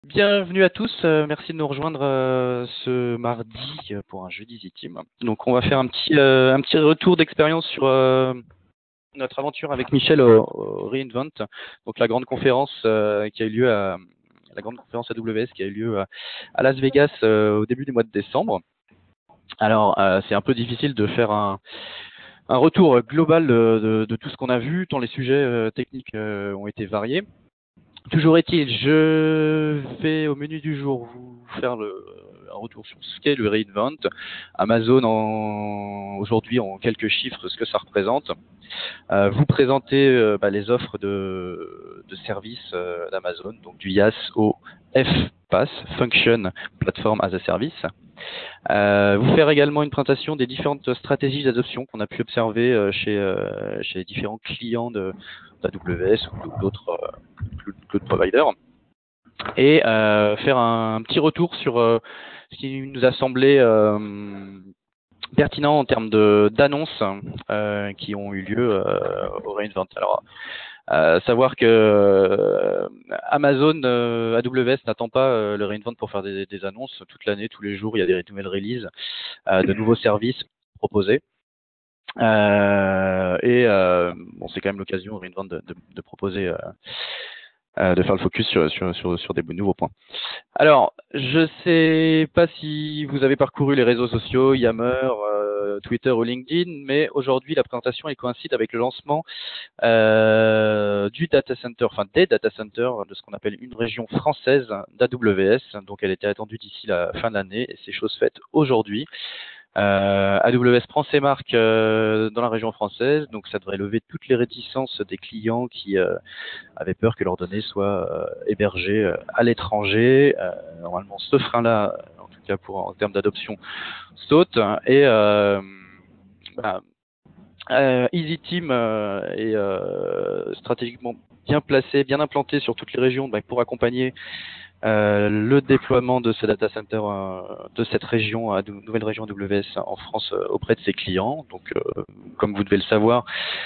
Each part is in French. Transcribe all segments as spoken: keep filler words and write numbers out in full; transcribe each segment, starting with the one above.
Bienvenue à tous, euh, merci de nous rejoindre euh, ce mardi euh, pour un jeudi Easy-Team. Donc on va faire un petit, euh, un petit retour d'expérience sur euh, notre aventure avec Michel au, au reInvent, donc la grande conférence euh, qui a eu lieu à la grande conférence A W S qui a eu lieu à, à Las Vegas euh, au début du mois de décembre. Alors euh, c'est un peu difficile de faire un, un retour global de, de, de tout ce qu'on a vu, tant les sujets euh, techniques euh, ont été variés. Toujours est-il, je vais au menu du jour vous faire le, un retour sur ce qu'est le reInvent, Amazon en, aujourd'hui en quelques chiffres, ce que ça représente, euh, vous présenter euh, bah, les offres de, de services euh, d'Amazon, donc du IaaS au F PaaS, Function Platform as a Service. Euh, vous faire également une présentation des différentes stratégies d'adoption qu'on a pu observer euh, chez, euh, chez les différents clients de d'A W S ou d'autres euh, cloud providers. Et euh, faire un, un petit retour sur euh, ce qui nous a semblé euh, pertinent en termes de d'annonces euh, qui ont eu lieu euh, au reInvent. Alors, euh, savoir que euh, Amazon, euh, A W S n'attend pas euh, le reInvent pour faire des, des annonces toute l'année, tous les jours, il y a des nouvelles releases, euh, de nouveaux services proposés. Euh, et euh, bon, c'est quand même l'occasion au reInvent de, de, de proposer, euh, euh, de faire le focus sur, sur, sur, sur des nouveaux points. Alors, je sais pas si vous avez parcouru les réseaux sociaux, Yammer, euh, Twitter ou LinkedIn, mais aujourd'hui la présentation elle coïncide avec le lancement euh, du data center, enfin des data centers de ce qu'on appelle une région française d'A W S. Donc elle était attendue d'ici la fin de l'année et c'est chose faite aujourd'hui. Euh, A W S prend ses marques euh, dans la région française, donc ça devrait lever toutes les réticences des clients qui euh, avaient peur que leurs données soient euh, hébergées euh, à l'étranger. Euh, normalement, ce frein-là, en tout cas pour en termes d'adoption, saute. Et euh, bah, euh, Easy-Team euh, est euh, stratégiquement bien placé, bien implanté sur toutes les régions bah, pour accompagner euh, le déploiement de ce data center, euh, de cette région, à nouvelle région A W S en France euh, auprès de ses clients. Donc, euh, comme vous devez le savoir,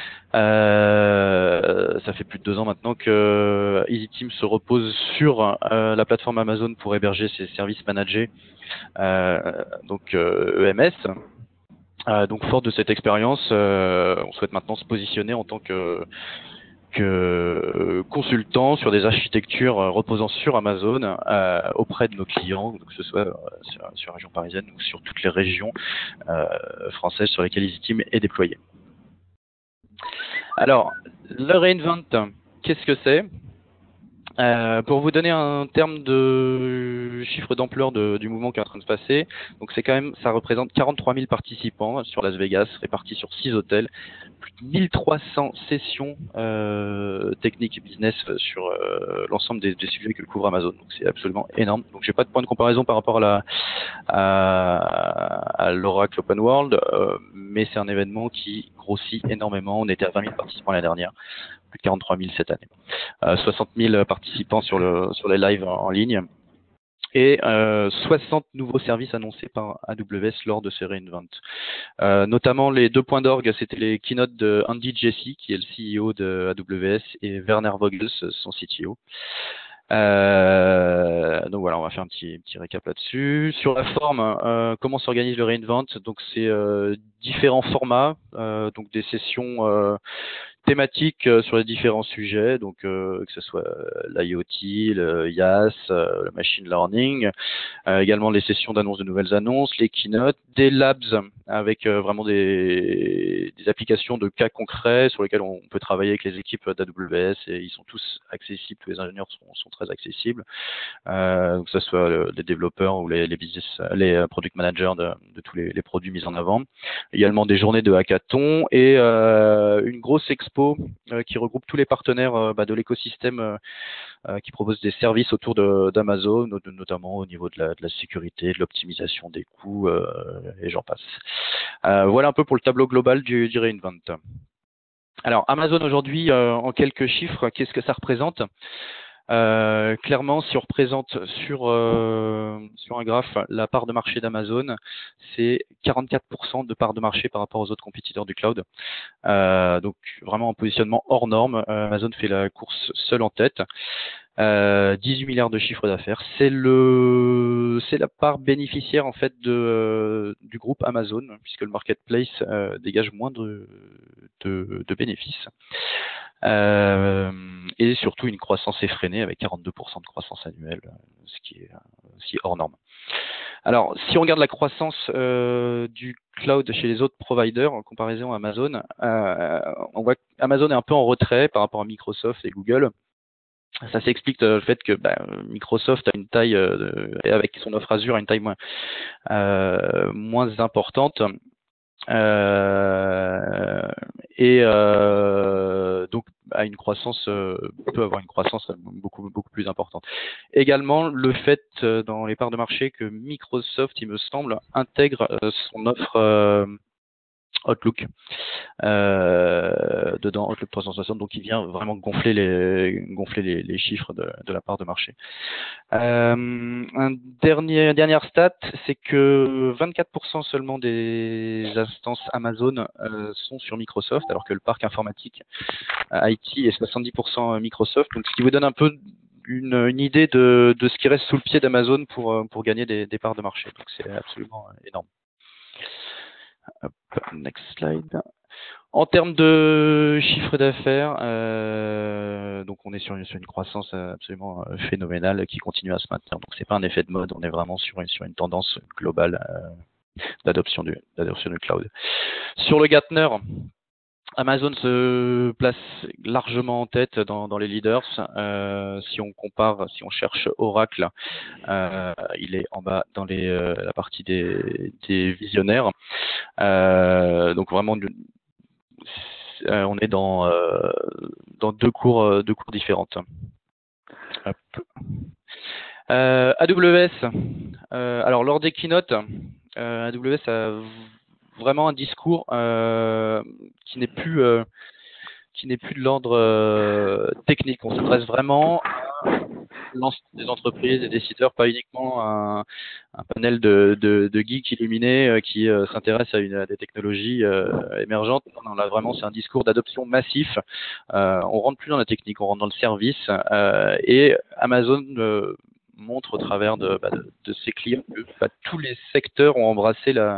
euh, ça fait plus de deux ans maintenant que Easy-Team se repose sur euh, la plateforme Amazon pour héberger ses services managés, euh, donc euh, E M S. Euh, donc, fort de cette expérience, euh, on souhaite maintenant se positionner en tant que que consultant sur des architectures reposant sur Amazon euh, auprès de nos clients, que ce soit euh, sur, sur la région parisienne ou sur toutes les régions euh, françaises sur lesquelles Easy-Team est déployé. Alors, le reInvent, qu'est-ce que c'est ? Euh, pour vous donner un terme de chiffre d'ampleur de, du mouvement qui est en train de se passer, donc c'est quand même, ça représente quarante-trois mille participants sur Las Vegas, répartis sur six hôtels, plus de mille trois cents sessions euh, techniques et business sur euh, l'ensemble des, des sujets que couvre Amazon. Donc c'est absolument énorme. Donc j'ai pas de point de comparaison par rapport à la à, à l'Oracle Open World, euh, mais c'est un événement qui grossit énormément. On était à vingt mille participants l'année dernière, plus de quarante-trois mille cette année. Euh, soixante mille participants sur, le, sur les lives en, en ligne et euh, soixante nouveaux services annoncés par A W S lors de ce reInvent. Euh, notamment les deux points d'orgue, c'était les keynotes de Andy Jassy, qui est le C E O de A W S, et Werner Vogels, son C T O. Euh, donc voilà, on va faire un petit, petit récap là-dessus. Sur la forme, euh, comment s'organise le reInvent ? Donc c'est euh, différents formats, euh, donc des sessions euh, thématiques euh, sur les différents sujets, donc euh, que ce soit l'IoT, le IaaS, euh, le machine learning, euh, également les sessions d'annonce de nouvelles annonces, les keynotes, des labs avec euh, vraiment des, des applications de cas concrets sur lesquels on peut travailler avec les équipes d'A W S et ils sont tous accessibles, tous les ingénieurs sont, sont très accessibles, euh, que ce soit le, les développeurs ou les, les business, les product managers de, de tous les, les produits mis en avant. Également des journées de hackathon et euh, une grosse expo euh, qui regroupe tous les partenaires euh, bah, de l'écosystème euh, euh, qui propose des services autour de, d'Amazon, notamment au niveau de la, de la sécurité, de l'optimisation des coûts, euh, et j'en passe. Euh, voilà un peu pour le tableau global du, du reInvent. Alors, Amazon aujourd'hui, euh, en quelques chiffres, qu'est-ce que ça représente ? Euh, clairement, si on représente sur, euh, sur un graphe la part de marché d'Amazon, c'est quarante-quatre pour cent de part de marché par rapport aux autres compétiteurs du cloud. Euh, donc vraiment un positionnement hors norme. Euh, Amazon fait la course seule en tête. Euh, dix-huit milliards de chiffre d'affaires. C'est le, c'est la part bénéficiaire en fait de, du groupe Amazon, puisque le marketplace euh, dégage moins de, de, de bénéfices. Euh, et surtout une croissance effrénée avec quarante-deux pour cent de croissance annuelle, ce qui est, ce qui est hors norme. Alors, si on regarde la croissance euh, du cloud chez les autres providers en comparaison à Amazon, euh, on voit qu'Amazon est un peu en retrait par rapport à Microsoft et Google. Ça s'explique euh, le fait que bah, Microsoft a une taille, euh, et avec son offre Azure, a une taille moins, euh, moins importante. Euh, et euh, donc a une croissance euh, peut avoir une croissance beaucoup beaucoup plus importante. Également le fait euh, dans les parts de marché que Microsoft, il me semble, intègre euh, son offre euh, Outlook euh, dedans, Outlook trois cent soixante, donc il vient vraiment gonfler les gonfler les, les chiffres de, de la part de marché. Euh, un dernier, dernière stat, c'est que vingt-quatre pour cent seulement des instances Amazon euh, sont sur Microsoft, alors que le parc informatique euh, I T est soixante-dix pour cent Microsoft. Donc, ce qui vous donne un peu une, une idée de, de ce qui reste sous le pied d'Amazon pour, pour gagner des, des parts de marché. Donc, c'est absolument énorme. Hop, next slide. En termes de chiffre d'affaires, euh, donc on est sur une, sur une croissance absolument phénoménale qui continue à se maintenir. Donc c'est pas un effet de mode, on est vraiment sur une, sur une tendance globale euh, d'adoption du, d'adoption du cloud. Sur le Gartner, Amazon se place largement en tête dans, dans les leaders. Euh, si on compare, si on cherche Oracle, euh, il est en bas dans les, euh, la partie des, des visionnaires. Euh, donc vraiment Euh, on est dans, euh, dans deux cours, euh, deux cours différentes. Hop. Euh, A W S. Euh, alors lors des keynotes, euh, A W S a vraiment un discours euh, qui n'est plus euh, qui n'est plus de l'ordre euh, technique. On s'adresse vraiment à l'ensemble des entreprises, des décideurs, pas uniquement un, un panel de, de, de geeks illuminés euh, qui euh, s'intéressent à, une, à des technologies euh, émergentes. Non, non, là vraiment c'est un discours d'adoption massif. Euh, on rentre plus dans la technique, on rentre dans le service. Euh, et Amazon euh, montre au travers de, bah, de, de ses clients que bah, tous les secteurs ont embrassé la,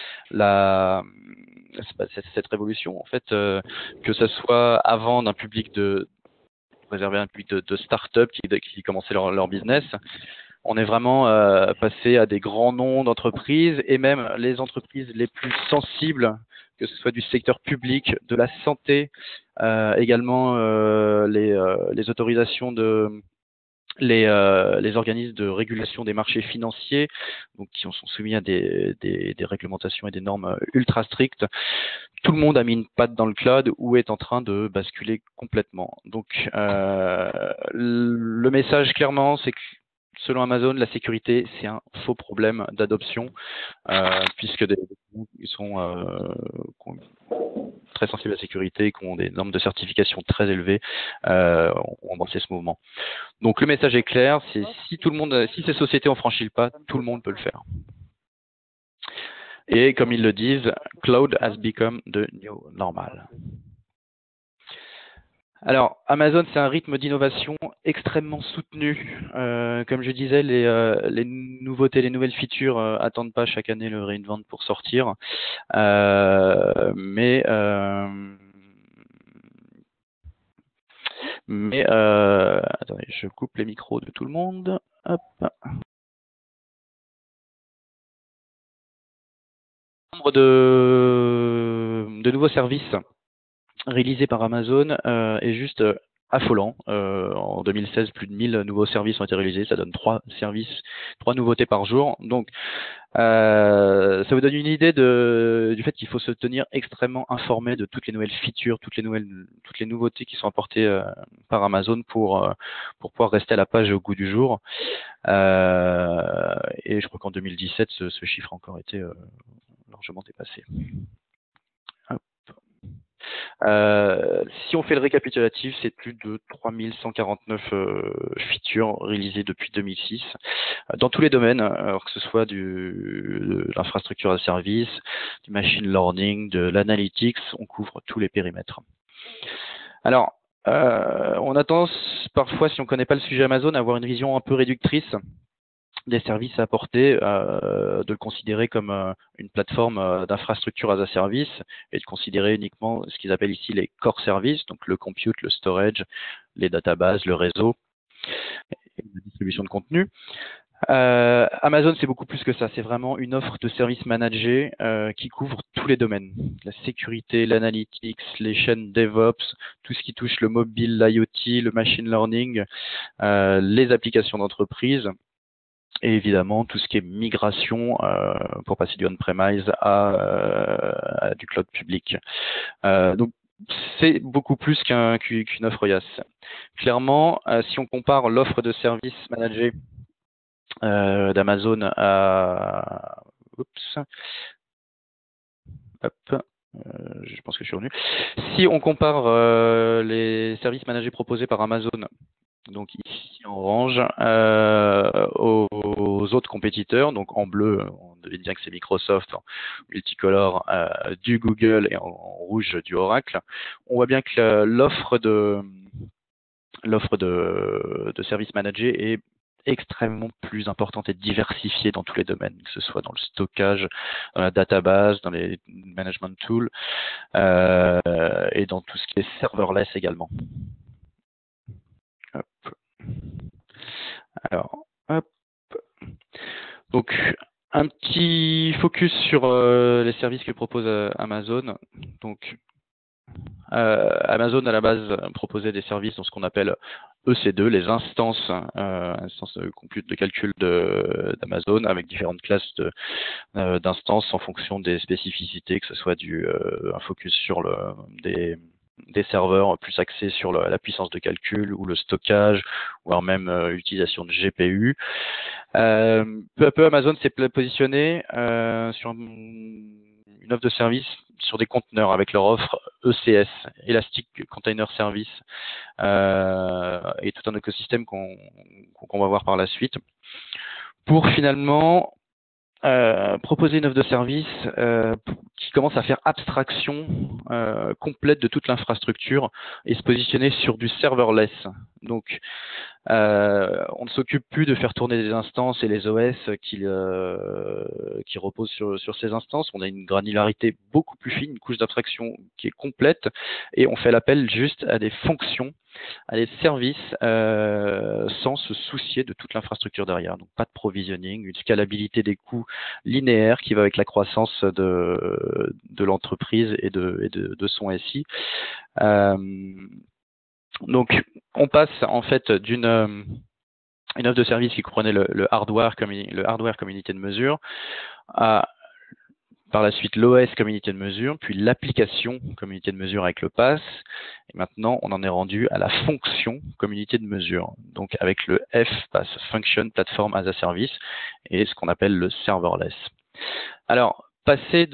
la cette, cette révolution. En fait, euh, que ce soit avant d'un public de réservé à un public de, de start-up qui, qui commençaient leur, leur business. On est vraiment euh, passé à des grands noms d'entreprises et même les entreprises les plus sensibles, que ce soit du secteur public, de la santé, euh, également euh, les, euh, les autorisations de les, euh, les organismes de régulation des marchés financiers, donc qui sont soumis à des, des, des réglementations et des normes ultra strictes. Tout le monde a mis une patte dans le cloud ou est en train de basculer complètement. Donc, euh, le message clairement, c'est que selon Amazon, la sécurité, c'est un faux problème d'adoption, euh, puisque des, ils sont euh, très sensibles à la sécurité, qui ont des normes de certification très élevées, euh, ont embrassé ce mouvement. Donc, le message est clair, c'est si tout le monde, si ces sociétés ont franchi le pas, tout le monde peut le faire. Et comme ils le disent, cloud has become the new normal. Alors, Amazon, c'est un rythme d'innovation extrêmement soutenu. Euh, comme je disais, les, euh, les nouveautés, les nouvelles features euh, attendent pas chaque année le reinvent pour sortir. Euh, mais euh, mais euh, attendez, je coupe les micros de tout le monde. Hop. Nombre de, de nouveaux services réalisé par Amazon euh, est juste euh, affolant. Euh, en deux mille seize, plus de mille nouveaux services ont été réalisés. Ça donne trois services, trois nouveautés par jour. Donc, euh, ça vous donne une idée de, du fait qu'il faut se tenir extrêmement informé de toutes les nouvelles features, toutes les nouvelles, toutes les nouveautés qui sont apportées euh, par Amazon pour euh, pour pouvoir rester à la page et au goût du jour. Euh, et je crois qu'en deux mille dix-sept, ce, ce chiffre a encore été euh, largement dépassé. Hop. Euh, si on fait le récapitulatif, c'est plus de trois mille cent quarante-neuf euh, features réalisées depuis deux mille six euh, dans tous les domaines, alors que ce soit du, de l'infrastructure à service, du machine learning, de l'analytics, on couvre tous les périmètres. Alors, Euh, on a tendance parfois, si on ne connaît pas le sujet Amazon, à avoir une vision un peu réductrice des services à apporter, euh, de le considérer comme euh, une plateforme euh, d'infrastructure as a service et de considérer uniquement ce qu'ils appellent ici les core services, donc le compute, le storage, les databases, le réseau et la distribution de contenu. Euh, Amazon, c'est beaucoup plus que ça. C'est vraiment une offre de services managés euh, qui couvre tous les domaines. La sécurité, l'analytics, les chaînes DevOps, tout ce qui touche le mobile, l'IoT, le machine learning, euh, les applications d'entreprise et évidemment tout ce qui est migration euh, pour passer du on-premise à, euh, à du cloud public. Euh, donc, c'est beaucoup plus qu'un, qu'une offre IaaS. Clairement, euh, si on compare l'offre de services managés Euh, d'Amazon à oups, hop, euh, je pense que je suis revenu. Si on compare euh, les services managés proposés par Amazon, donc ici en orange, euh, aux, aux autres compétiteurs, donc en bleu, on devait dire que c'est Microsoft, en multicolore euh, du Google et en, en rouge du Oracle, on voit bien que l'offre de l'offre de, de services managés est extrêmement plus importante et diversifiée dans tous les domaines, que ce soit dans le stockage, dans la database, dans les management tools euh, et dans tout ce qui est serverless également. Hop. Alors, hop. Donc, un petit focus sur euh, les services que propose euh, Amazon. Donc, Euh, Amazon à la base proposait des services dans ce qu'on appelle E C deux, les instances, euh, instances de compute de calcul de, d'Amazon avec différentes classes de, euh, d'instances en fonction des spécificités, que ce soit du euh, un focus sur le, des, des serveurs plus axés sur le, la puissance de calcul ou le stockage, voire même euh, utilisation de G P U. Euh, peu à peu, Amazon s'est positionné euh, sur une offre de service sur des conteneurs avec leur offre E C S, Elastic Container Service, euh, et tout un écosystème qu'on qu'on va voir par la suite, pour finalement euh, proposer une offre de service euh, qui commence à faire abstraction euh, complète de toute l'infrastructure et se positionner sur du serverless. Donc, euh, on ne s'occupe plus de faire tourner des instances et les O S qui, euh, qui reposent sur, sur ces instances. On a une granularité beaucoup plus fine, une couche d'abstraction qui est complète, et on fait l'appel juste à des fonctions, à des services, euh, sans se soucier de toute l'infrastructure derrière. Donc pas de provisioning, une scalabilité des coûts linéaire qui va avec la croissance de, de l'entreprise et de, et de, de son S I. Euh, donc on passe en fait d'une euh, une offre de service qui comprenait le, le hardware comme le hardware comme unité de mesure, à par la suite l'O S comme unité de mesure, puis l'application comme unité de mesure avec le pass. Et maintenant, on en est rendu à la fonction comme unité de mesure. Donc avec le F, pass Function Platform as a Service, et ce qu'on appelle le serverless. Alors, passer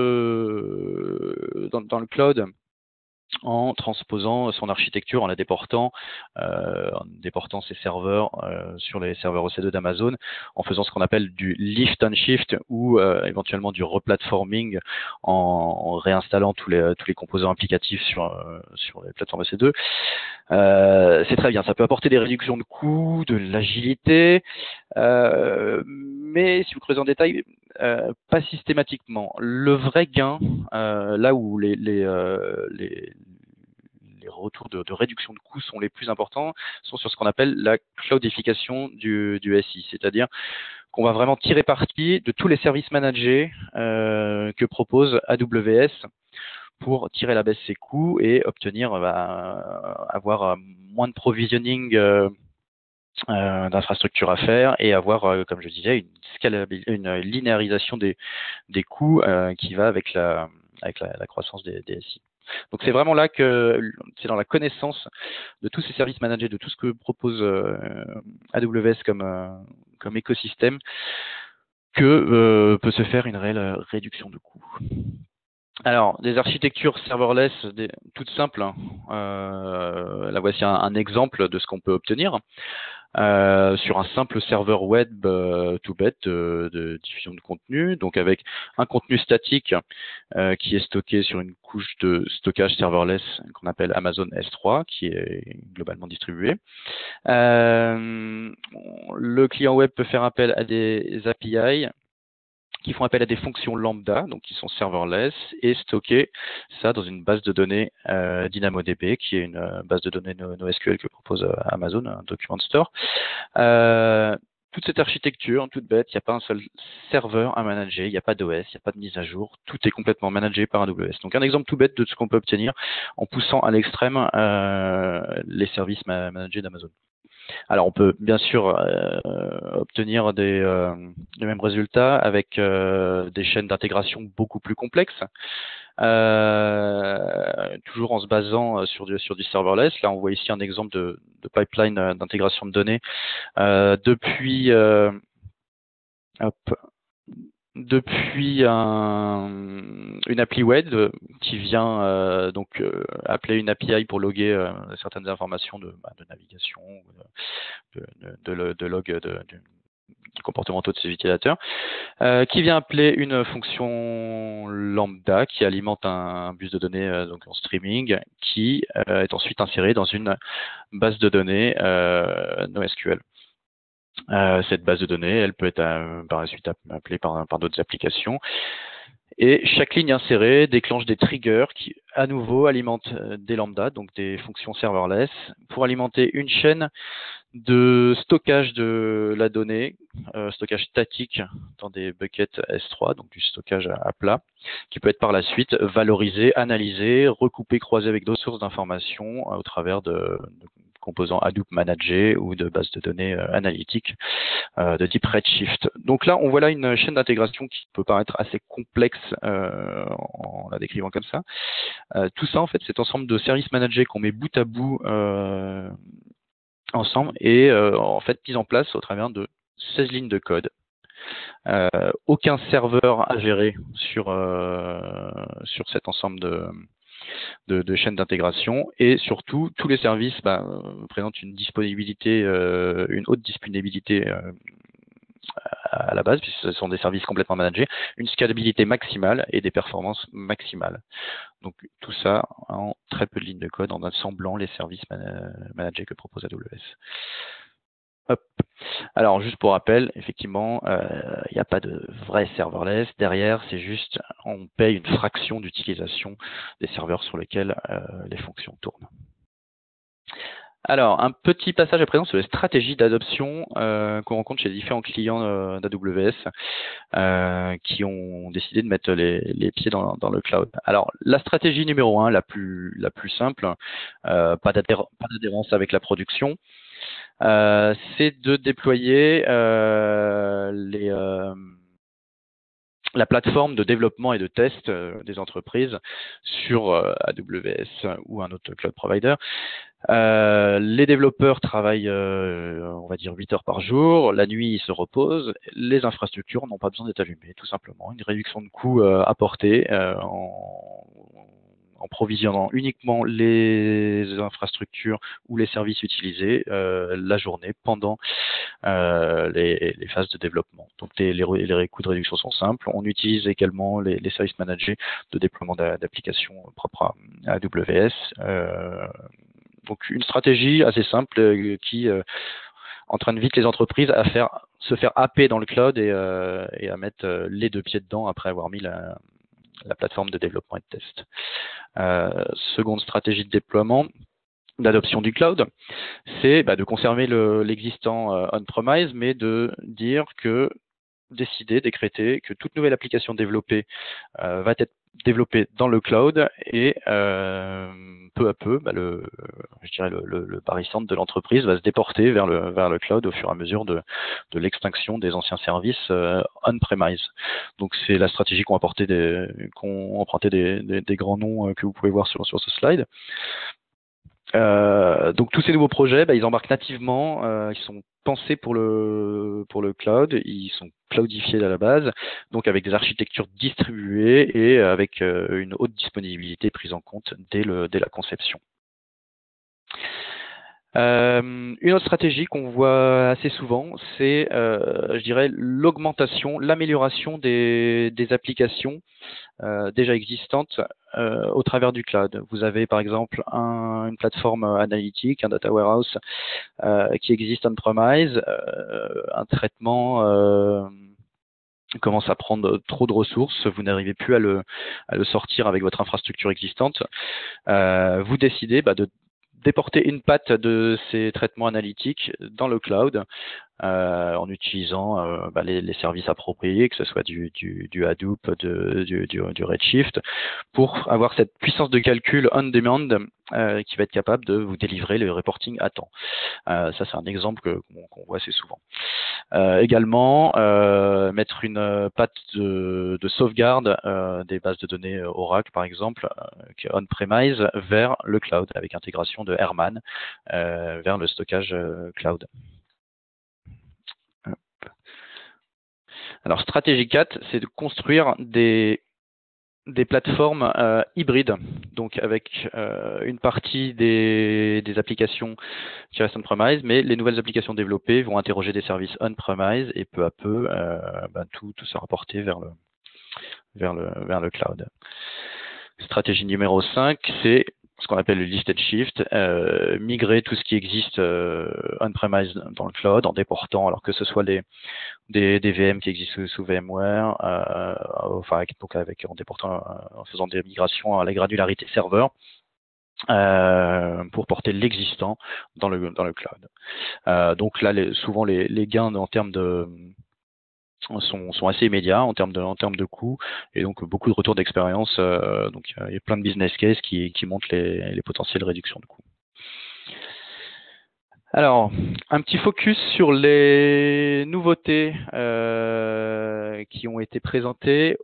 de dans, dans le cloud en transposant son architecture, en la déportant, euh, en déportant ses serveurs euh, sur les serveurs E C deux d'Amazon, en faisant ce qu'on appelle du lift and shift ou euh, éventuellement du replatforming en, en réinstallant tous les, tous les composants applicatifs sur, euh, sur les plateformes E C deux. Euh, c'est très bien, ça peut apporter des réductions de coûts, de l'agilité, euh, mais si vous creusez en détail, euh, pas systématiquement. Le vrai gain, euh, là où les, les, euh, les, les retours de, de réduction de coûts sont les plus importants, sont sur ce qu'on appelle la cloudification du, du S I, c'est-à-dire qu'on va vraiment tirer parti de tous les services managés euh, que propose A W S pour tirer à la baisse ses coûts et obtenir, bah, avoir moins de provisioning euh, euh, d'infrastructures à faire et avoir, euh, comme je disais, une, scalabilité, une linéarisation des, des coûts euh, qui va avec la, avec la, la croissance des, des S I. Donc c'est vraiment là que c'est dans la connaissance de tous ces services managés, de tout ce que propose euh, A W S comme, euh, comme écosystème, que euh, peut se faire une réelle réduction de coûts. Alors, des architectures serverless des, toutes simples. Hein. Euh, là, voici un, un exemple de ce qu'on peut obtenir. euh, sur un simple serveur web euh, tout bête de, de diffusion de contenu, donc avec un contenu statique euh, qui est stocké sur une couche de stockage serverless qu'on appelle Amazon S trois, qui est globalement distribuée. Euh, le client web peut faire appel à des A P I qui font appel à des fonctions lambda, donc qui sont serverless, et stocker ça dans une base de données euh, DynamoDB, qui est une euh, base de données NoSQL que propose euh, Amazon, un document store. Euh, toute cette architecture, toute bête, il n'y a pas un seul serveur à manager, il n'y a pas d'O S, il n'y a pas de mise à jour, tout est complètement managé par A W S. Donc un exemple tout bête de ce qu'on peut obtenir en poussant à l'extrême euh, les services ma managés d'Amazon. Alors on peut bien sûr euh, obtenir des, euh, les mêmes résultats avec euh, des chaînes d'intégration beaucoup plus complexes, euh, toujours en se basant sur du, sur du serverless. Là on voit ici un exemple de, de pipeline d'intégration de données euh, depuis euh, hop, depuis un, une appli web qui vient euh, donc euh, appeler une A P I pour loguer euh, certaines informations de, bah, de navigation, de, de, de, de log de, de, comportementaux de ses utilisateurs, euh, qui vient appeler une fonction lambda qui alimente un, un bus de données euh, donc en streaming, qui euh, est ensuite inséré dans une base de données euh, NoSQL. Euh, cette base de données, elle peut être euh, par la suite appelée par, par d'autres applications. Et chaque ligne insérée déclenche des triggers qui, à nouveau, alimentent des lambdas, donc des fonctions serverless, pour alimenter une chaîne de stockage de la donnée, euh, stockage statique dans des buckets S trois, donc du stockage à, à plat, qui peut être par la suite valorisé, analysé, recoupé, croisé avec d'autres sources d'informations euh, au travers de, de composants Hadoop managés ou de bases de données euh, analytiques euh, de type Redshift. Donc là, on voit là une chaîne d'intégration qui peut paraître assez complexe euh, en la décrivant comme ça. Euh, tout ça, en fait, cet ensemble de services managés qu'on met bout à bout euh, ensemble et euh, en fait mise en place au travers de seize lignes de code. Euh, aucun serveur à gérer sur, euh, sur cet ensemble de, de, de chaînes d'intégration et surtout tous les services bah, présentent une disponibilité, euh, une haute disponibilité euh, à la base, puisque ce sont des services complètement managés, une scalabilité maximale et des performances maximales. Donc tout ça en très peu de lignes de code, en assemblant les services managés que propose A W S. Hop. Alors juste pour rappel, effectivement, il euh, n'y a pas de vrai serverless. Derrière, c'est juste, on paye une fraction d'utilisation des serveurs sur lesquels euh, les fonctions tournent. Alors, un petit passage à présent sur les stratégies d'adoption euh, qu'on rencontre chez les différents clients euh, d'A W S euh, qui ont décidé de mettre les, les pieds dans, dans le cloud. Alors, la stratégie numéro un, la plus, la plus simple, euh, pas d'adhérence avec la production, euh, c'est de déployer euh, les, euh, la plateforme de développement et de test euh, des entreprises sur euh, A W S ou un autre cloud provider. Euh, les développeurs travaillent, euh, on va dire, huit heures par jour. La nuit, ils se reposent. Les infrastructures n'ont pas besoin d'être allumées, tout simplement. Une réduction de coûts euh, apportée euh, en, en provisionnant uniquement les infrastructures ou les services utilisés euh, la journée pendant euh, les, les phases de développement. Donc les, les, les coûts de réduction sont simples. On utilise également les, les services managés de déploiement d'applications propres à A W S. Euh, Donc une stratégie assez simple euh, qui euh, entraîne vite les entreprises à faire se faire happer dans le cloud et, euh, et à mettre euh, les deux pieds dedans après avoir mis la, la plateforme de développement et de test. Euh, seconde stratégie de déploiement, d'adoption du cloud, c'est bah, de conserver l'existant euh, on-premise, mais de dire que décider, décréter que toute nouvelle application développée euh, va être développée dans le cloud et euh, peu à peu, bah, le, je dirais le, le, le barycentre de l'entreprise va se déporter vers le, vers le cloud au fur et à mesure de, de l'extinction des anciens services euh, on-premise. Donc c'est la stratégie qu'ont apporté des, qu'ont emprunté des, des, des grands noms euh, que vous pouvez voir sur, sur ce slide. Euh, donc tous ces nouveaux projets, bah, ils embarquent nativement, euh, ils sont pensés pour le pour le cloud, ils sont cloudifiés à la base, donc avec des architectures distribuées et avec euh, une haute disponibilité prise en compte dès le dès la conception. Euh, une autre stratégie qu'on voit assez souvent, c'est, euh, je dirais, l'augmentation, l'amélioration des, des applications euh, déjà existantes euh, au travers du cloud. Vous avez par exemple un- une plateforme analytique, un data warehouse euh, qui existe on-premise, euh, un traitement euh, commence à prendre trop de ressources, vous n'arrivez plus à le, à le sortir avec votre infrastructure existante. Euh, vous décidez bah, de déporter une patte de ces traitements analytiques dans le cloud euh, en utilisant euh, bah, les, les services appropriés, que ce soit du, du, du Hadoop, de, du, du, du Redshift, pour avoir cette puissance de calcul on-demand euh, qui va être capable de vous délivrer le reporting à temps. Euh, ça, c'est un exemple que- qu'on qu'on voit assez souvent. Euh, également, euh, mettre une euh, patte de, de sauvegarde euh, des bases de données Oracle, par exemple, euh, on-premise vers le cloud, avec intégration de Herman euh, vers le stockage euh, cloud. Alors, stratégie quatre, c'est de construire des, des plateformes euh, hybrides, donc avec euh, une partie des, des applications qui restent on-premise, mais les nouvelles applications développées vont interroger des services on-premise et peu à peu, euh, ben, tout, tout se rapporter vers le, vers le, vers le cloud. Stratégie numéro cinq, c'est ce qu'on appelle le lift and shift, euh, migrer tout ce qui existe euh, on-premise dans le cloud en déportant, alors que ce soit les, des, des V M qui existent sous, sous VMware, euh, enfin avec, donc avec, en déportant, euh, en faisant des migrations à la granularité serveur, euh, pour porter l'existant dans le, dans le cloud. Euh, donc là, les, souvent les, les gains en termes de sont, sont assez immédiats en termes de, en termes de coûts et donc beaucoup de retours d'expérience. Euh, donc il y a plein de business cases qui, qui montrent les, les potentielles réductions de coûts. Alors, un petit focus sur les nouveautés euh, qui ont été présentées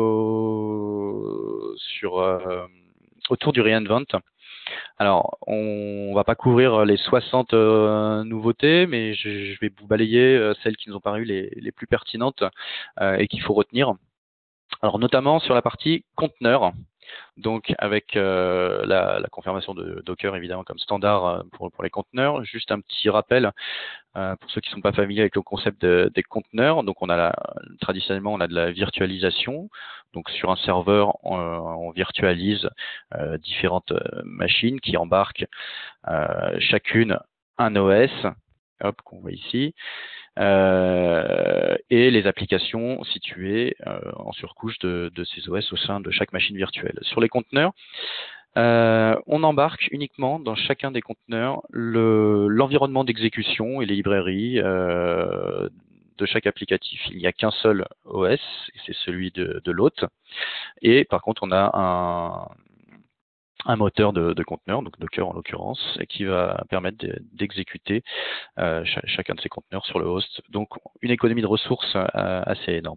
au, sur, euh, autour du reInvent. Alors, on va pas couvrir les soixante euh, nouveautés, mais je, je vais vous balayer euh, celles qui nous ont paru les, les plus pertinentes euh, et qu'il faut retenir. Alors, notamment sur la partie conteneur. Donc avec euh, la, la confirmation de Docker évidemment comme standard euh, pour, pour les conteneurs. Juste un petit rappel euh, pour ceux qui ne sont pas familiers avec le concept de, des conteneurs. Donc on a la, traditionnellement on a de la virtualisation. Donc sur un serveur on, on virtualise euh, différentes euh, machines qui embarquent euh, chacune un O S. Hop, qu'on voit ici. Euh, et les applications situées euh, en surcouche de, de ces O S au sein de chaque machine virtuelle. Sur les conteneurs, euh, on embarque uniquement dans chacun des conteneurs le, l'environnement d'exécution et les librairies euh, de chaque applicatif. Il n'y a qu'un seul O S, et c'est celui de, de l'hôte. Et par contre, on a un, un moteur de, de conteneur, donc Docker en l'occurrence, qui va permettre de, d'exécuter euh, ch- chacun de ces conteneurs sur le host. Donc une économie de ressources euh, assez énorme.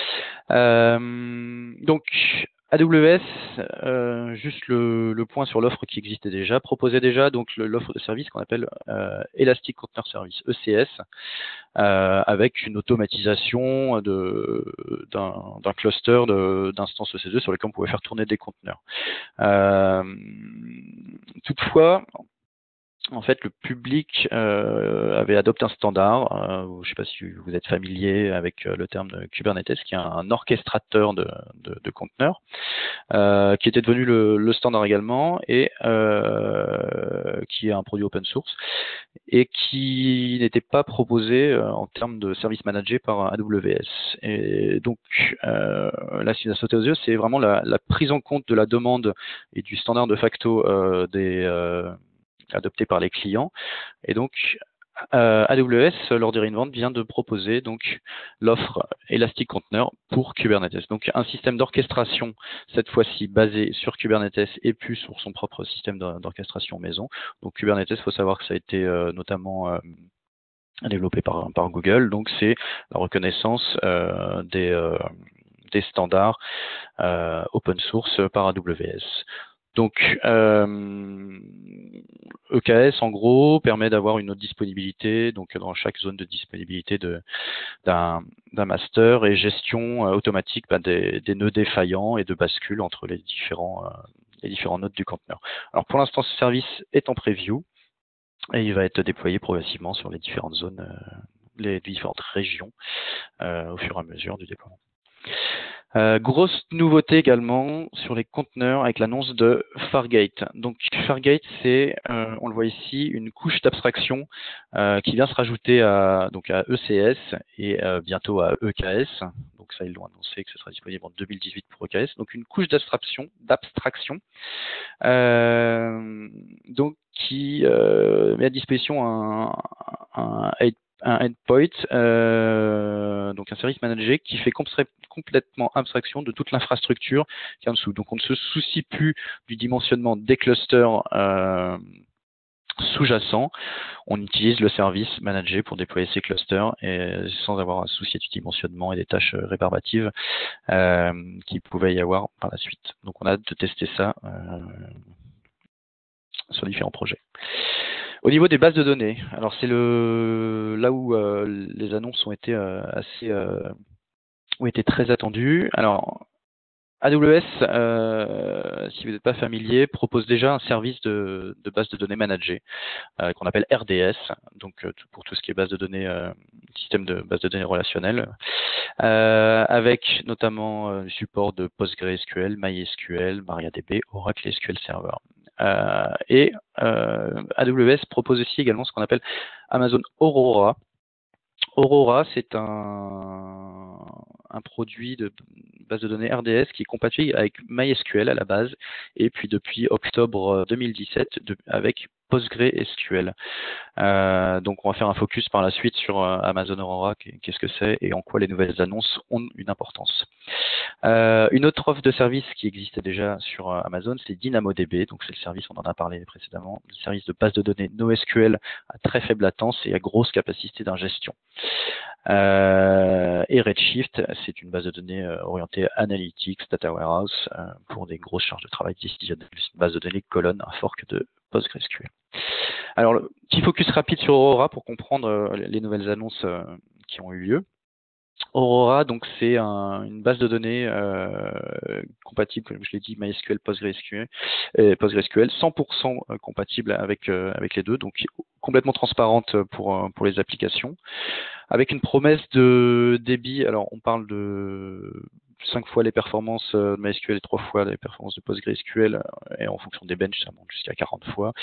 Euh, donc A W S, euh, juste le, le point sur l'offre qui existait déjà, proposait déjà donc le- l'offre de service qu'on appelle euh, Elastic Container Service, E C S, euh, avec une automatisation de, d'un, d'un cluster de, d'instances E C deux sur lesquelles on pouvait faire tourner des conteneurs. Euh, toutefois, en fait, le public euh, avait adopté un standard. Euh, je ne sais pas si vous êtes familier avec euh, le terme de Kubernetes, qui est un orchestrateur de, de, de conteneurs, euh, qui était devenu le, le standard également et euh, qui est un produit open source et qui n'était pas proposé euh, en termes de service managé par A W S. Et donc euh, là, ce qui nous a sauté aux yeux, c'est vraiment la, la prise en compte de la demande et du standard de facto euh, des euh, adopté par les clients. Et donc, euh, A W S, lors du reInvent, vient de proposer donc l'offre Elastic Container pour Kubernetes. Donc, un système d'orchestration, cette fois-ci basé sur Kubernetes et plus sur son propre système d'orchestration maison. Donc, Kubernetes, il faut savoir que ça a été euh, notamment euh, développé par, par Google. Donc, c'est la reconnaissance euh, des, euh, des standards euh, open source par A W S. Donc, euh, E K S, en gros, permet d'avoir une autre disponibilité, donc dans chaque zone de disponibilité de, d'un, d'un master et gestion euh, automatique bah, des, des nœuds défaillants et de bascule entre les différents, euh, les différents nodes du conteneur. Alors, pour l'instant, ce service est en preview. et il va être déployé progressivement sur les différentes zones, euh, les différentes régions euh, au fur et à mesure du déploiement. Euh, grosse nouveauté également sur les conteneurs avec l'annonce de Fargate. Donc Fargate, c'est, euh, on le voit ici, une couche d'abstraction euh, qui vient se rajouter à, donc à E C S et euh, bientôt à E K S. Donc ça, ils l'ont annoncé que ce sera disponible en deux mille dix-huit pour E K S. Donc une couche d'abstraction, d'abstraction, euh, donc qui euh, met à disposition un, un, un endpoint, euh, donc un service manager qui fait complètement abstraction de toute l'infrastructure qui est en dessous. Donc on ne se soucie plus du dimensionnement des clusters euh, sous-jacents. On utilise le service manager pour déployer ces clusters et sans avoir à se soucier du dimensionnement et des tâches rébarbatives euh, qu'il pouvait y avoir par la suite. Donc on a hâte de tester ça euh, sur différents projets. Au niveau des bases de données, alors c'est le là où euh, les annonces ont été euh, assez euh, ont été très attendues. Alors A W S, euh, si vous n'êtes pas familier, propose déjà un service de, de base de données managée euh, qu'on appelle R D S, donc euh, pour tout ce qui est base de données, euh, système de base de données relationnelle, euh, avec notamment euh, le support de PostgreSQL, MySQL, MariaDB, Oracle S Q L Server. Euh, et euh, A W S propose aussi également ce qu'on appelle Amazon Aurora. Aurora, c'est un, un produit de base de données R D S qui est compatible avec MySQL à la base, et puis depuis octobre deux mille dix-sept de, avec PostgreSQL. Euh, donc on va faire un focus par la suite sur euh, Amazon Aurora, qu'est-ce que c'est et en quoi les nouvelles annonces ont une importance. Euh, une autre offre de service qui existait déjà sur euh, Amazon, c'est DynamoDB. Donc c'est le service, on en a parlé précédemment, le service de base de données NoSQL à très faible latence et à grosse capacité d'ingestion. Euh, et Redshift, c'est une base de données euh, orientée Analytics, Data Warehouse, euh, pour des grosses charges de travail décisionnelles, une base de données colonne, un fork de PostgreSQL. Alors, le petit focus rapide sur Aurora pour comprendre euh, les nouvelles annonces euh, qui ont eu lieu. Aurora, donc c'est un, une base de données euh, compatible, comme je l'ai dit, MySQL, PostgreSQL, et PostgreSQL, cent pour cent compatible avec euh, avec les deux, donc complètement transparente pour pour les applications, avec une promesse de débit. Alors on parle de cinq fois les performances de MySQL et trois fois les performances de PostgreSQL, et en fonction des benches, ça monte jusqu'à quarante fois.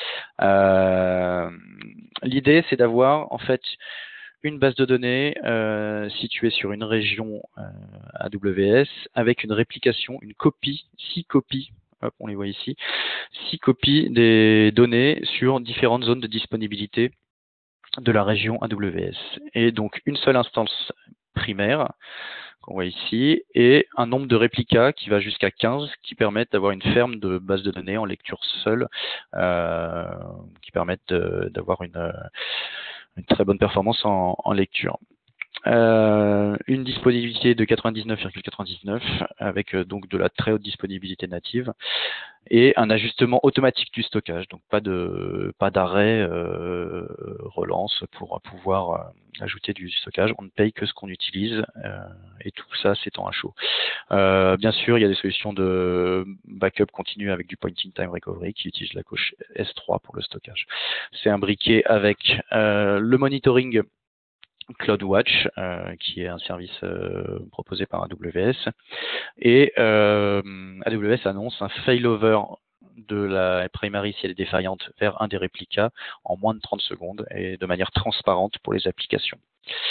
Euh, L'idée, c'est d'avoir en fait une base de données euh, située sur une région euh, A W S avec une réplication, une copie, six copies, hop, on les voit ici, six copies des données sur différentes zones de disponibilité de la région A W S. Et donc une seule instance primaire qu'on voit ici, et un nombre de réplicas qui va jusqu'à quinze, qui permettent d'avoir une ferme de base de données en lecture seule, euh, qui permettent d'avoir une, une très bonne performance en, en lecture. Euh, une disponibilité de quatre-vingt-dix-neuf virgule quatre-vingt-dix-neuf avec euh, donc de la très haute disponibilité native et un ajustement automatique du stockage, donc pas de pas d'arrêt euh, relance pour pouvoir euh, ajouter du stockage. On ne paye que ce qu'on utilise euh, et tout ça c'est en chaud. Euh, bien sûr, il y a des solutions de backup continu avec du point in time recovery qui utilise la couche S trois pour le stockage. C'est imbriqué avec euh, le monitoring CloudWatch, euh, qui est un service euh, proposé par A W S. Et euh, A W S annonce un failover de la primary si elle est défaillante vers un des réplicas en moins de trente secondes et de manière transparente pour les applications.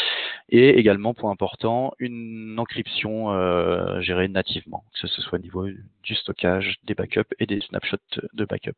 Et également, point important, une encryption euh, gérée nativement, que ce soit au niveau du stockage, des backups et des snapshots de backup.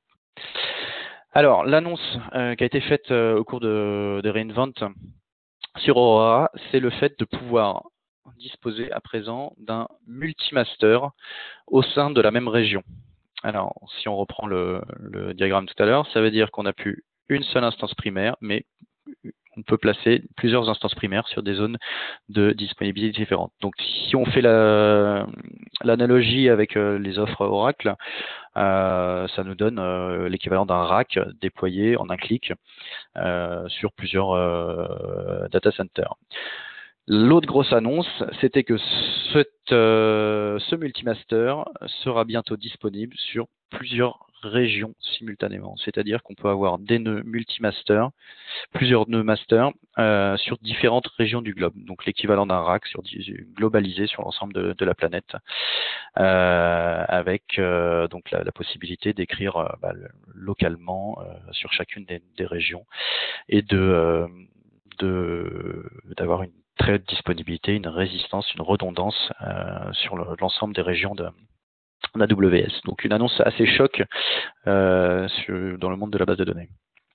Alors, l'annonce euh, qui a été faite euh, au cours de, de reInvent sur Aurora, c'est le fait de pouvoir disposer à présent d'un multimaster au sein de la même région. Alors, si on reprend le, le diagramme tout à l'heure, ça veut dire qu'on n'a plus une seule instance primaire, mais on peut placer plusieurs instances primaires sur des zones de disponibilité différentes. Donc, si on fait l'analogie la, avec euh, les offres Oracle, euh, ça nous donne euh, l'équivalent d'un rack déployé en un clic euh, sur plusieurs euh, data centers. L'autre grosse annonce, c'était que cette, euh, ce multimaster sera bientôt disponible sur plusieurs régions simultanément. C'est-à-dire qu'on peut avoir des nœuds multi-master, plusieurs nœuds master euh, sur différentes régions du globe. Donc l'équivalent d'un rack sur, globalisé sur l'ensemble de, de la planète, euh, avec euh, donc la, la possibilité d'écrire euh, bah, localement euh, sur chacune des, des régions et de euh, de d'avoir une très haute disponibilité, une résistance, une redondance euh, sur le, l'ensemble des régions de d'A W S. Donc une annonce assez choc euh, sur, dans le monde de la base de données.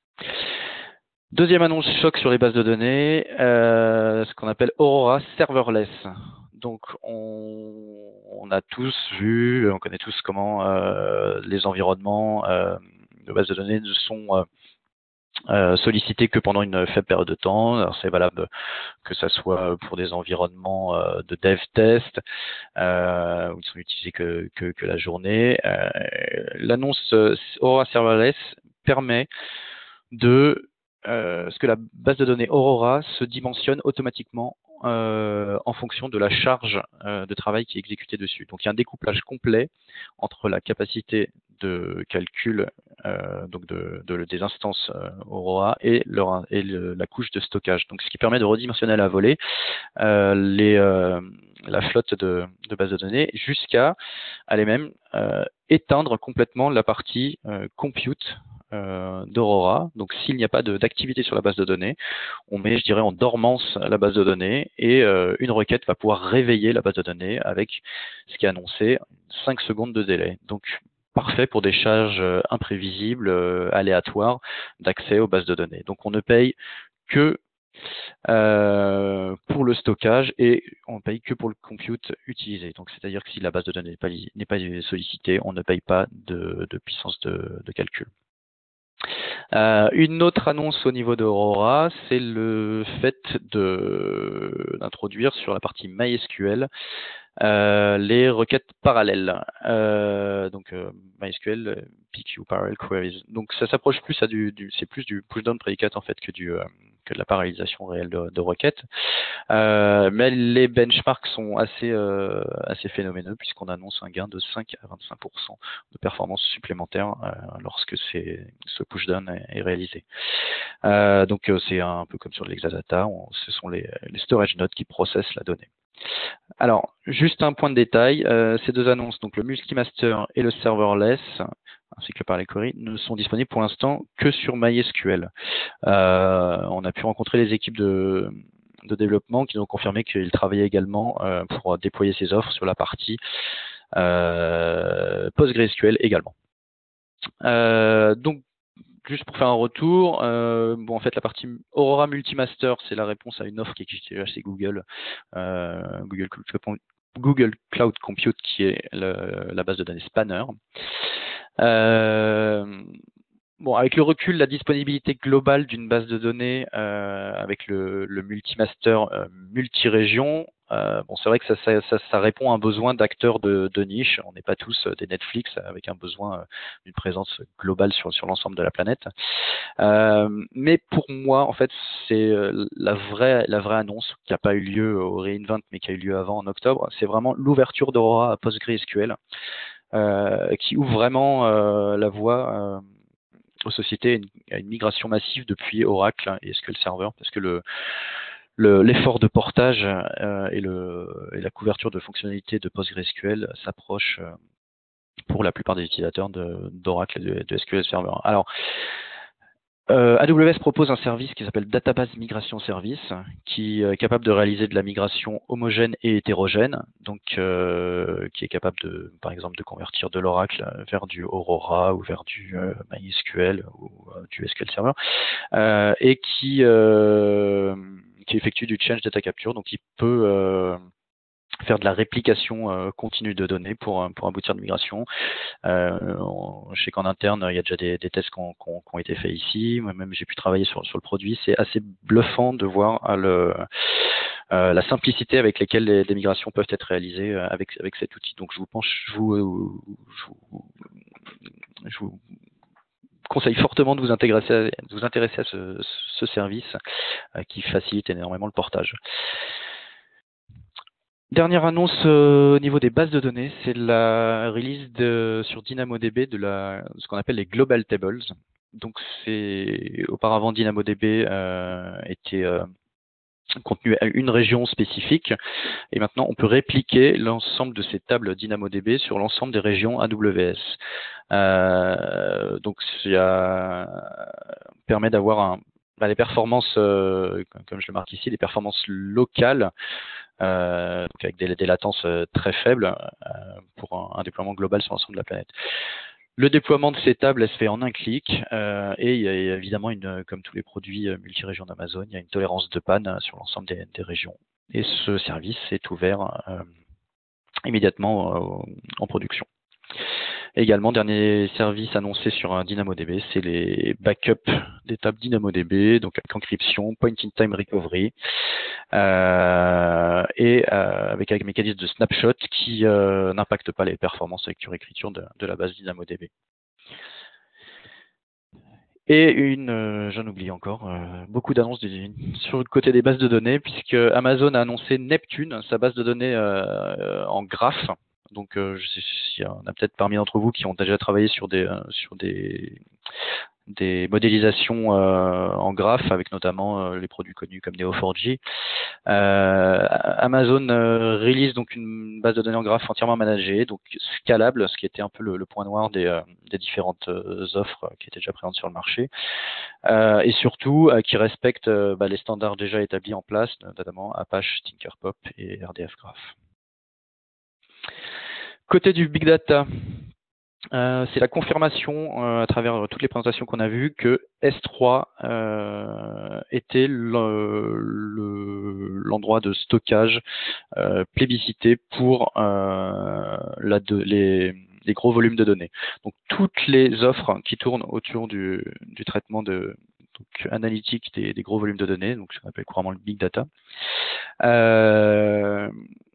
Deuxième annonce choc sur les bases de données, euh, ce qu'on appelle Aurora Serverless. Donc on, on a tous vu, on connaît tous comment euh, les environnements euh, de bases de données sont euh, euh, sollicités que pendant une faible période de temps. Alors c'est valable que ça soit pour des environnements euh, de dev test, euh, où ils sont utilisés que, que, que la journée. Euh, l'annonce euh, Aurora Serverless permet de euh, ce que la base de données Aurora se dimensionne automatiquement euh, en fonction de la charge euh, de travail qui est exécutée dessus. Donc il y a un découplage complet entre la capacité de calcul euh, donc de, de, des instances euh, Aurora et, leur, et le, la couche de stockage. Donc ce qui permet de redimensionner à la volée euh, les, euh, la flotte de, de bases de données jusqu'à aller même euh, éteindre complètement la partie euh, compute euh, d'Aurora. Donc s'il n'y a pas de, d'activité sur la base de données, on met, je dirais, en dormance la base de données et euh, une requête va pouvoir réveiller la base de données avec ce qui est annoncé, cinq secondes de délai. Donc parfait pour des charges euh, imprévisibles, euh, aléatoires d'accès aux bases de données. Donc on ne paye que euh, pour le stockage et on ne paye que pour le compute utilisé. Donc c'est-à-dire que si la base de données n'est pas, n'est pas sollicitée, on ne paye pas de, de puissance de, de calcul. Euh, une autre annonce au niveau d'Aurora, c'est le fait de, d'introduire sur la partie MySQL euh, les requêtes parallèles. Euh, donc euh, MySQL P Q Parallel Queries. Donc ça s'approche plus à du, du c'est plus du push-down predicate en fait que du euh, que de la parallélisation réelle de, de requêtes. Euh, mais les benchmarks sont assez euh, assez phénoméneux puisqu'on annonce un gain de cinq à vingt-cinq pour cent de performance supplémentaire euh, lorsque c'est, ce push-down est, est réalisé. Euh, donc euh, c'est un peu comme sur l'Exadata, on, ce sont les, les storage nodes qui processent la donnée. Alors, juste un point de détail, euh, ces deux annonces, donc le multi-master et le serverless, ainsi que le parallel query, ne sont disponibles pour l'instant que sur MySQL. Euh, on a pu rencontrer les équipes de, de développement qui nous ont confirmé qu'ils travaillaient également euh, pour déployer ces offres sur la partie euh, PostgreSQL également. Euh, donc, juste pour faire un retour, euh, bon en fait la partie Aurora Multimaster, c'est la réponse à une offre qui existe chez Google, euh, Google, Google Cloud Compute, qui est le, la base de données Spanner. Euh, bon, avec le recul, la disponibilité globale d'une base de données euh, avec le, le multimaster euh, multi-région, euh, bon, c'est vrai que ça, ça, ça, ça répond à un besoin d'acteurs de, de niche. On n'est pas tous des Netflix avec un besoin d'une présence globale sur, sur l'ensemble de la planète. Euh, mais pour moi, en fait, c'est la vraie, la vraie annonce qui n'a pas eu lieu au reInvent, mais qui a eu lieu avant en octobre. C'est vraiment l'ouverture d'Aurora à PostgreSQL, euh, qui ouvre vraiment euh, la voie euh, aux sociétés à une, à une migration massive depuis Oracle et S Q L Server, parce que le Le, l'effort de portage euh, et, le, et la couverture de fonctionnalités de PostgreSQL s'approche euh, pour la plupart des utilisateurs de, d'Oracle et de, de S Q L Server. Alors, euh, A W S propose un service qui s'appelle Database Migration Service, qui est capable de réaliser de la migration homogène et hétérogène, donc euh, qui est capable de, par exemple, de convertir de l'Oracle vers du Aurora ou vers du euh, MySQL ou euh, du S Q L Server, euh, et qui euh, qui effectue du change data capture, donc il peut euh, faire de la réplication euh, continue de données pour, pour aboutir à une migration. Euh, on, je sais qu'en interne, il y a déjà des, des tests qui ont, qui ont, qui ont été faits ici. Moi-même, j'ai pu travailler sur, sur le produit. C'est assez bluffant de voir euh, le, euh, la simplicité avec laquelle les, les migrations peuvent être réalisées avec, avec cet outil. Donc, je vous pense, je vous, je vous, je vous conseille fortement de vous intéresser à, de vous intéresser à ce, ce service euh, qui facilite énormément le portage. Dernière annonce euh, au niveau des bases de données, c'est la release de, sur DynamoDB de la, ce qu'on appelle les Global Tables. Donc, c'est auparavant DynamoDB euh, était euh, contenu à une région spécifique, et maintenant on peut répliquer l'ensemble de ces tables DynamoDB sur l'ensemble des régions A W S. Euh, donc, ça permet d'avoir un, bah, les performances, euh, comme je le marque ici, les performances locales. Euh, donc avec des, des latences euh, très faibles euh, pour un, un déploiement global sur l'ensemble de la planète. Le déploiement de ces tables elle se fait en un clic euh, et il y a évidemment, une, comme tous les produits euh, multirégions d'Amazon, il y a une tolérance de panne euh, sur l'ensemble des, des régions. Et ce service est ouvert euh, immédiatement euh, en production. Également, dernier service annoncé sur un DynamoDB, c'est les backups des tables DynamoDB, donc avec encryption, point-in-time recovery, euh, et euh, avec un mécanisme de snapshot qui euh, n'impacte pas les performances lecture-écriture de, de la base DynamoDB. Et une, euh, j'en oublie encore, euh, beaucoup d'annonces sur le côté des bases de données, puisque Amazon a annoncé Neptune, sa base de données euh, en graphe. Donc, euh, je sais s'il y en a peut-être parmi d'entre vous qui ont déjà travaillé sur des euh, sur des des modélisations euh, en graphe, avec notamment euh, les produits connus comme Neo quatre j. Euh, Amazon euh, release donc une base de données en graphe entièrement managée, donc scalable, ce qui était un peu le, le point noir des, euh, des différentes euh, offres qui étaient déjà présentes sur le marché, euh, et surtout euh, qui respecte euh, bah, les standards déjà établis en place, notamment Apache, Tinkerpop et R D F Graph. Côté du Big Data, Euh, c'est la confirmation euh, à travers toutes les présentations qu'on a vues que S trois euh, était le, le, l'endroit de stockage euh, plébiscité pour euh, la de, les, les gros volumes de données. Donc toutes les offres qui tournent autour du, du traitement de donc, analytique des, des gros volumes de données, donc ce qu'on appelle couramment le big data, euh,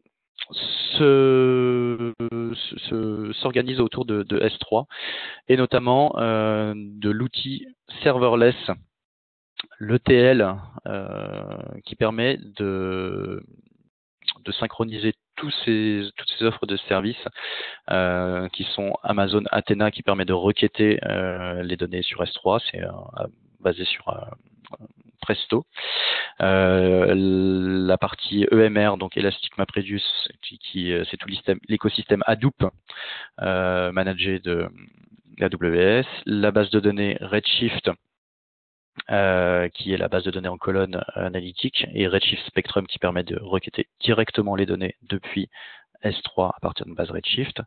se, se, s'organise autour de, de S trois, et notamment euh, de l'outil serverless, l'E T L, euh, qui permet de, de synchroniser tous ces, toutes ces offres de services euh, qui sont Amazon Athena, qui permet de requêter euh, les données sur S trois, c'est euh, basé sur euh, Presto. Euh, la partie E M R, donc Elastic MapReduce, qui, qui c'est tout l'écosystème Hadoop euh, managé de A W S. La base de données Redshift, euh, qui est la base de données en colonne analytique, et Redshift Spectrum, qui permet de requêter directement les données depuis S trois à partir d'une base Redshift.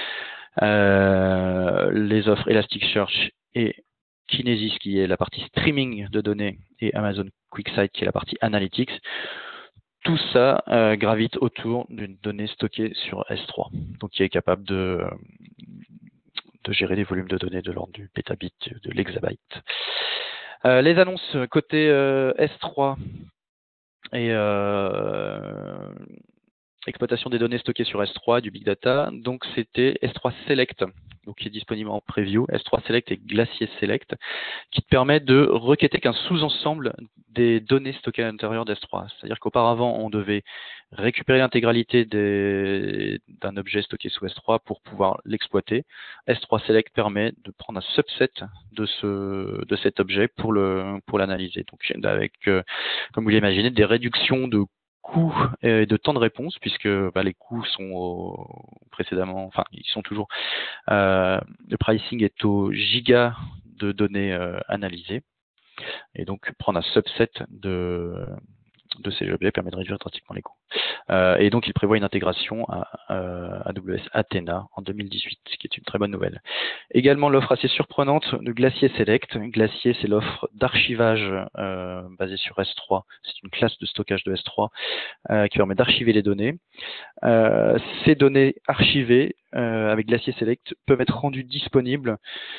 Euh, les offres Elasticsearch et Kinesis, qui est la partie streaming de données, et Amazon QuickSight, qui est la partie analytics. Tout ça euh, gravite autour d'une donnée stockée sur S trois, donc qui est capable de, de gérer des volumes de données de l'ordre du pétabit, de l'exabyte. Euh, les annonces côté euh, S trois et euh, exploitation des données stockées sur S trois, du Big Data, donc c'était S trois Select, donc qui est disponible en preview, S trois Select et Glacier Select, qui te permet de requêter qu'un sous-ensemble des données stockées à l'intérieur d'S trois. C'est-à-dire qu'auparavant, on devait récupérer l'intégralité d'un objet stocké sous S trois pour pouvoir l'exploiter. S trois Select permet de prendre un subset de, ce, de cet objet pour le pour l'analyser. Donc avec, euh, comme vous l'imaginez, des réductions de coûts et de temps de réponse, puisque bah, les coûts sont au, précédemment, enfin ils sont toujours, euh, le pricing est au giga de données euh, analysées, et donc prendre un subset de, de ces objets permet de réduire drastiquement les coûts. Euh, et donc il prévoit une intégration à, à A W S Athena en deux mille dix-huit, ce qui est une très bonne nouvelle. Également l'offre assez surprenante de Glacier Select. Glacier, c'est l'offre d'archivage euh, basée sur S trois. C'est une classe de stockage de S trois euh, qui permet d'archiver les données. Euh, ces données archivées euh, avec Glacier Select peuvent être rendues disponibles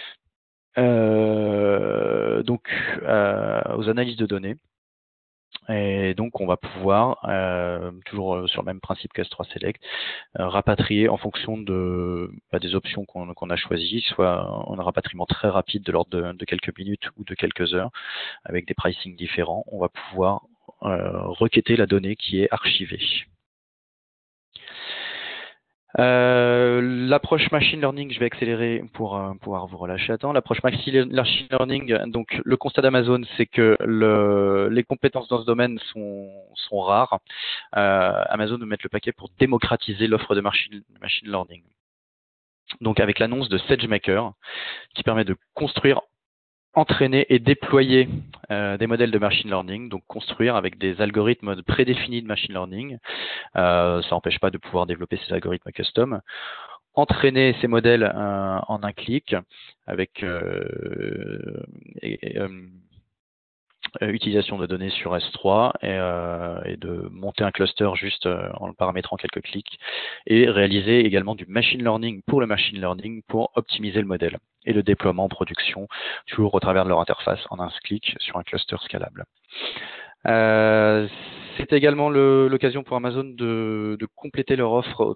euh, donc euh, aux analyses de données. Et donc on va pouvoir, euh, toujours sur le même principe qu'S trois Select, euh, rapatrier en fonction de, bah, des options qu'on qu'on a choisies, soit en un rapatriement très rapide de l'ordre de, de quelques minutes ou de quelques heures, avec des pricing différents. On va pouvoir euh, requêter la donnée qui est archivée. Euh, l'approche machine learning, je vais accélérer pour euh, pouvoir vous relâcher à temps. L'approche machine learning, donc le constat d'Amazon, c'est que le, les compétences dans ce domaine sont, sont rares. Euh, Amazon veut mettre le paquet pour démocratiser l'offre de machine, machine learning. Donc avec l'annonce de SageMaker, qui permet de construire, entraîner et déployer euh, des modèles de machine learning, donc construire avec des algorithmes prédéfinis de machine learning. Euh, ça n'empêche pas de pouvoir développer ces algorithmes custom. Entraîner ces modèles euh, en un clic avec euh, et, et, euh, utilisation de données sur S trois et, euh, et de monter un cluster juste euh, en le paramétrant quelques clics et réaliser également du machine learning pour le machine learning pour optimiser le modèle et le déploiement en production toujours au travers de leur interface en un clic sur un cluster scalable. Euh, c'est également l'occasion pour Amazon de, de compléter leur offre au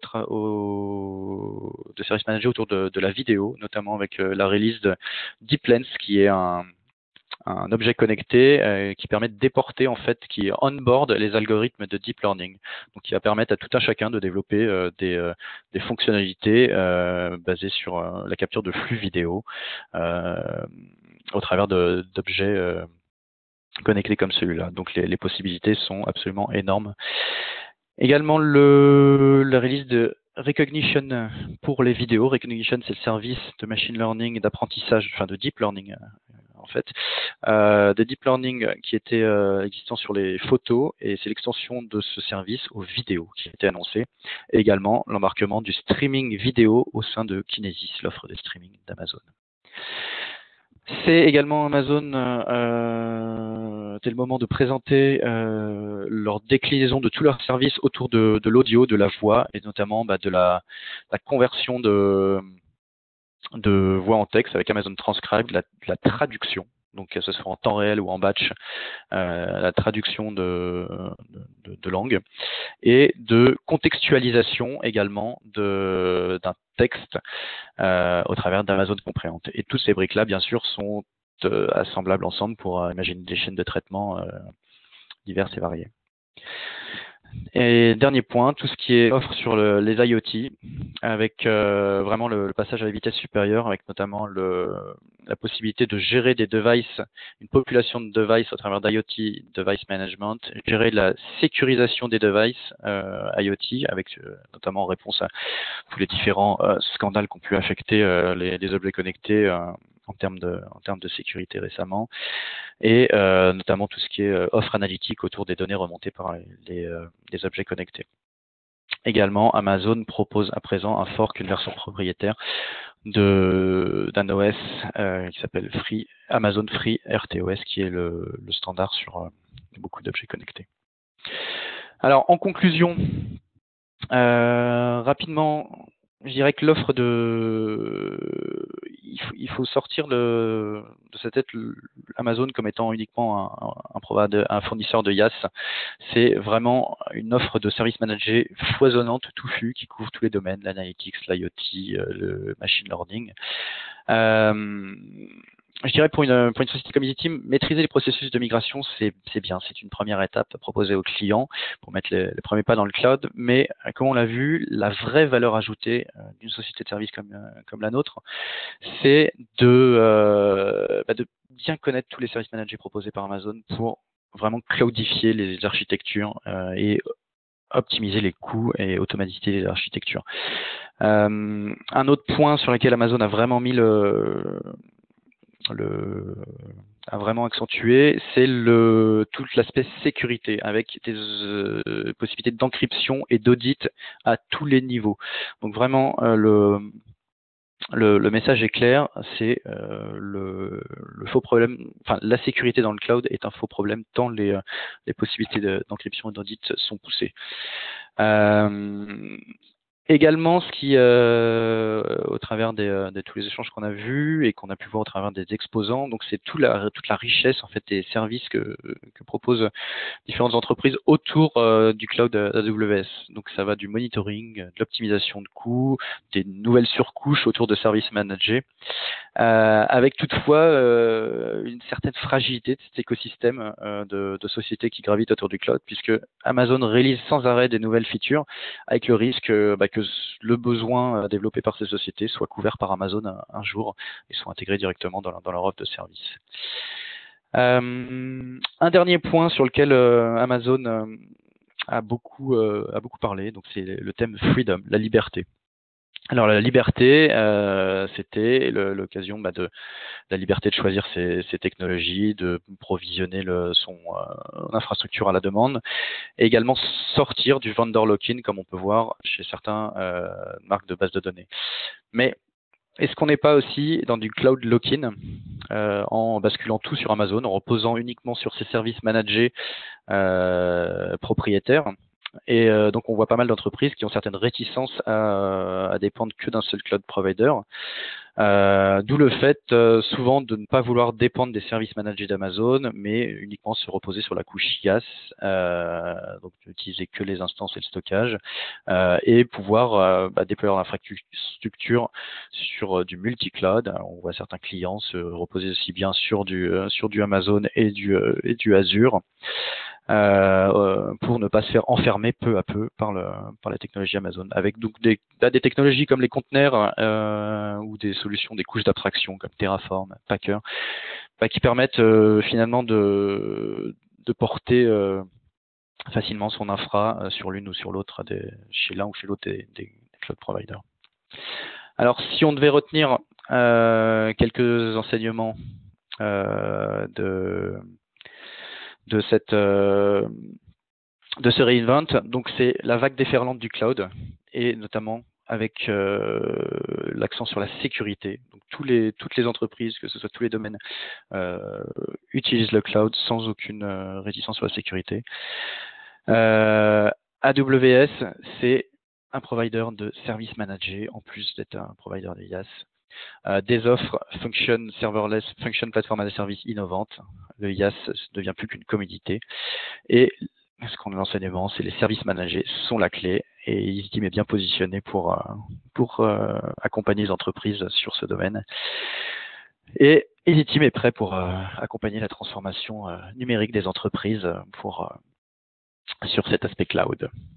au, de Service Manager autour de, de la vidéo, notamment avec euh, la release de DeepLens, qui est un, un objet connecté euh, qui permet de déporter, en fait, qui onboard les algorithmes de deep learning. Donc, qui va permettre à tout un chacun de développer euh, des, euh, des fonctionnalités euh, basées sur euh, la capture de flux vidéo euh, au travers d'objets euh, connectés comme celui-là. Donc les, les possibilités sont absolument énormes. Également le, le release de Recognition pour les vidéos. Recognition, c'est le service de machine learning et d'apprentissage, enfin de deep learning en fait, euh, de deep learning qui était euh, existant sur les photos, et c'est l'extension de ce service aux vidéos qui a été annoncé. Et également l'embarquement du streaming vidéo au sein de Kinesis, l'offre de streaming d'Amazon. C'est également Amazon, euh, c'est le moment de présenter euh, leur déclinaison de tous leurs services autour de, de l'audio, de la voix, et notamment bah, de la, la conversion de, de voix en texte avec Amazon Transcribe, de la, de la traduction, donc que ce soit en temps réel ou en batch, euh, la traduction de, de, de langue, et de contextualisation également d'un texte euh, au travers d'Amazon Comprehend. Et toutes ces briques-là, bien sûr, sont euh, assemblables ensemble pour euh, imaginer des chaînes de traitement euh, diverses et variées. Et dernier point, tout ce qui est offre sur le, les IoT, avec euh, vraiment le, le passage à la vitesse supérieure, avec notamment le, la possibilité de gérer des devices, une population de devices au travers d'IoT Device Management, gérer la sécurisation des devices euh, IoT, avec euh, notamment en réponse à tous les différents euh, scandales qui ont pu affecter euh, les, les objets connectés euh, en termes de, en termes de sécurité récemment, et euh, notamment tout ce qui est euh, offre analytique autour des données remontées par les, les, euh, les objets connectés. Également, Amazon propose à présent un fork, une version propriétaire d'un O S euh, qui s'appelle Free, Amazon Free R T O S, qui est le, le standard sur euh, beaucoup d'objets connectés. Alors, en conclusion, euh, rapidement, je dirais que l'offre de, il faut, il faut sortir de, de sa tête Amazon comme étant uniquement un, un, un fournisseur de IaaS. C'est vraiment une offre de service manager foisonnante, touffue, qui couvre tous les domaines, l'analytics, l'IoT, le machine learning. Euh, je dirais pour une, pour une société comme EasyTeam, maîtriser les processus de migration, c'est bien, c'est une première étape à proposer aux clients pour mettre les, les premiers pas dans le cloud, mais comme on l'a vu, la vraie valeur ajoutée d'une société de service comme, comme la nôtre, c'est de, euh, bah de bien connaître tous les services managés proposés par Amazon pour vraiment cloudifier les architectures euh, et optimiser les coûts et automatiser les architectures. Euh, un autre point sur lequel Amazon a vraiment mis le, le a vraiment accentué, c'est le tout l'aspect sécurité avec des euh, possibilités d'encryption et d'audit à tous les niveaux. Donc vraiment euh, le Le, le message est clair, c'est euh, le, le faux problème, enfin la sécurité dans le cloud est un faux problème tant les, les possibilités d'encryption et d'audit sont poussées. Euh, Également, ce qui, euh, au travers des, de tous les échanges qu'on a vus et qu'on a pu voir au travers des exposants, donc c'est tout la, toute la richesse en fait des services que, que proposent différentes entreprises autour euh, du cloud A W S. Donc ça va du monitoring, de l'optimisation de coûts, des nouvelles surcouches autour de services managés, euh, avec toutefois euh, une certaine fragilité de cet écosystème euh, de, de sociétés qui gravitent autour du cloud, puisque Amazon réalise sans arrêt des nouvelles features, avec le risque euh, bah, que le besoin développé par ces sociétés soit couvert par Amazon un, un jour et soit intégré directement dans, dans leur offre de service. Euh, un dernier point sur lequel euh, Amazon euh, a beaucoup euh, a beaucoup parlé, donc c'est le thème freedom, la liberté. Alors la liberté, euh, c'était l'occasion bah, de la liberté de choisir ses, ses technologies, de provisionner le, son euh, infrastructure à la demande, et également sortir du vendor lock-in comme on peut voir chez certains euh, marques de base de données. Mais est-ce qu'on n'est pas aussi dans du cloud lock-in euh, en basculant tout sur Amazon, en reposant uniquement sur ces services managés euh, propriétaires? Et euh, donc, on voit pas mal d'entreprises qui ont certaines réticences à, à dépendre que d'un seul cloud provider. Euh, D'où le fait euh, souvent de ne pas vouloir dépendre des services managés d'Amazon, mais uniquement se reposer sur la couche I A S, euh, donc n'utiliser que les instances et le stockage, euh, et pouvoir euh, bah, déployer l'infrastructure sur euh, du multi-cloud. On voit certains clients se reposer aussi bien sur du euh, sur du Amazon et du euh, et du Azure. Euh, pour ne pas se faire enfermer peu à peu par, le, par la technologie Amazon, avec donc des, des technologies comme les conteneurs euh, ou des solutions, des couches d'abstraction comme Terraform, Packer, bah, qui permettent euh, finalement de, de porter euh, facilement son infra euh, sur l'une ou sur l'autre, chez l'un ou chez l'autre des, des, des cloud providers. Alors, si on devait retenir euh, quelques enseignements euh, de de cette euh, de ce reinvent, donc c'est la vague déferlante du cloud et notamment avec euh, l'accent sur la sécurité. Donc tous les, toutes les entreprises, que ce soit tous les domaines, euh, utilisent le cloud sans aucune euh, réticence sur la sécurité. Euh, A W S, c'est un provider de services managés en plus d'être un provider de I A S. Euh, des offres function serverless, function platform as a service innovantes. Le I A S ne devient plus qu'une commodité. Et ce qu'on a l'enseignement, c'est les services managés sont la clé et EasyTeam est bien positionné pour, euh, pour euh, accompagner les entreprises sur ce domaine. Et EasyTeam est prêt pour euh, accompagner la transformation euh, numérique des entreprises pour, euh, sur cet aspect cloud.